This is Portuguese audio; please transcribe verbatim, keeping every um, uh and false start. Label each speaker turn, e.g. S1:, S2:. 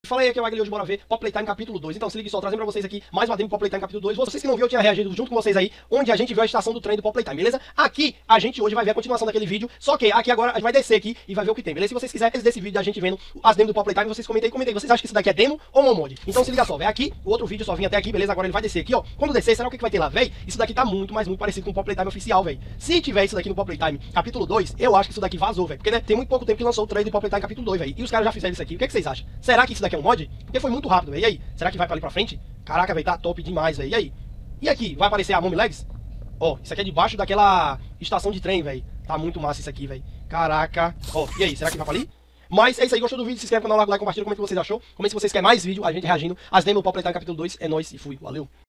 S1: falei aqui, eu hoje bora ver Pop Playtime capítulo dois. Então se ligue só, trazendo pra vocês aqui mais uma demo do Pop Playtime capítulo dois. Vocês que não viram, eu tinha reagido junto com vocês aí, onde a gente viu a estação do trem do Pop Playtime, beleza? Aqui a gente hoje vai ver a continuação daquele vídeo, só que aqui agora a gente vai descer aqui e vai ver o que tem, beleza? Se vocês quiserem desse vídeo da gente vendo as demos do Pop Playtime, vocês comentem, comentem. Vocês acham que isso daqui é demo ou um mod? Então se liga só, velho. Aqui, o outro vídeo só vinha até aqui, beleza? Agora ele vai descer aqui, ó. Quando descer, será o que, que vai ter lá, velho? Isso daqui tá muito, mas muito parecido com o Pop Playtime oficial, velho. Se tiver isso daqui no Pop Playtime capítulo dois, eu acho que isso daqui vazou, velho. Porque, né, tem muito pouco tempo que lançou o trailer do Pop Playtime capítulo dois, velho. E os caras já fizeram isso aqui. O que, é que vocês acham? Será que isso daqui é um mod? Porque foi muito rápido, velho. E aí? Será que vai pra ali pra frente? Caraca, velho, tá top demais, velho. E aí? E aqui? Vai aparecer a Mommy Legs? Ó, isso aqui é debaixo daquela estação de trem, velho. Tá muito massa isso aqui, velho. Caraca. Ó, e aí? Será que vai pra ali? Mas é isso aí, gostou do vídeo? Se inscreve no canal, like, compartilha, comenta o que vocês achou. Comenta se vocês querem mais vídeo, a gente reagindo às demos do Pop Playtime capítulo dois. É nóis e fui. Valeu.